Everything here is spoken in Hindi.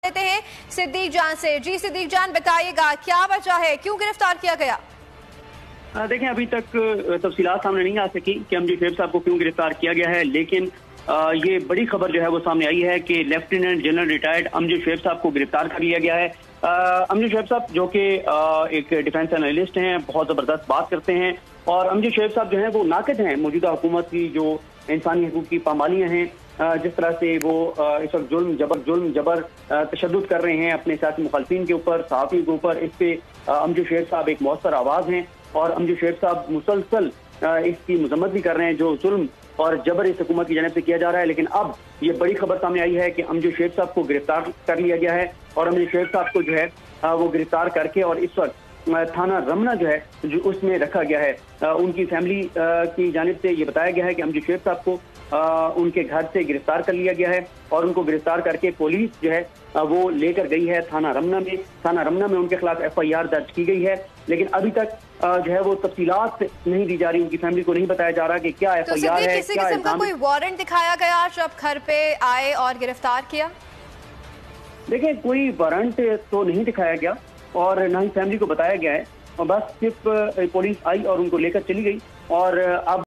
लेते हैं सिद्दीक जान से। जी सिद्दीक जान, बताइएगा क्या वजह है, क्यों गिरफ्तार किया गया? देखें, अभी तक तफसीलात सामने नहीं आ सकी कि अमजद शोएब साहब को क्यों गिरफ्तार किया गया है, लेकिन ये बड़ी खबर जो है वो सामने आई है कि lieutenant general retired Amjad Shoaib साहब को गिरफ्तार कर लिया गया है। अमजद शोएब साहब जो कि एक डिफेंस एनालिस्ट हैं, बहुत ज़बरदस्त बात करते हैं, और अमजद शोएब साहब जो हैं वो नाक़िद हैं मौजूदा हुकूमत की जो इंसानी हकूक़ की पामालियाँ हैं, जिस तरह से वो इस वक्त जुल्म जबर तशद्दुद कर रहे हैं अपने सियासी मुखालफिन के ऊपर, सहाफ़ी के ऊपर। इस पे अमजद शोएब साहब एक मौसर आवाज़ हैं और अमजद शोएब साहब मुसलसल इसकी मजम्मत भी कर रहे हैं जो जुल्म और जबर इस हुकूमत की जानिब से किया जा रहा है। लेकिन अब ये बड़ी खबर सामने आई है कि अमजद शोएब साहब को गिरफ्तार कर लिया गया है और अमजद शोएब साहब को जो है वो गिरफ्तार करके और इस वक्त थाना रमना जो है जो उसमें रखा गया है। उनकी फैमिली की जानिब से ये बताया गया है कि अमजद शोएब साहब को उनके घर से गिरफ्तार कर लिया गया है और उनको गिरफ्तार करके पुलिस जो है वो लेकर गई है थाना रमना में। थाना रमना में उनके खिलाफ FIR दर्ज की गई है, लेकिन अभी तक जो है वो तफसीलात नहीं दी जा रही। उनकी फैमिली को नहीं बताया जा रहा कि क्या FIR है, किसी किस्म का कोई वारंट दिखाया गया जब घर पे आए और गिरफ्तार किया? देखिए, कोई वारंट तो नहीं दिखाया गया और ना ही फैमिली को बताया गया है, और बस सिर्फ पुलिस आई और उनको लेकर चली गई। और अब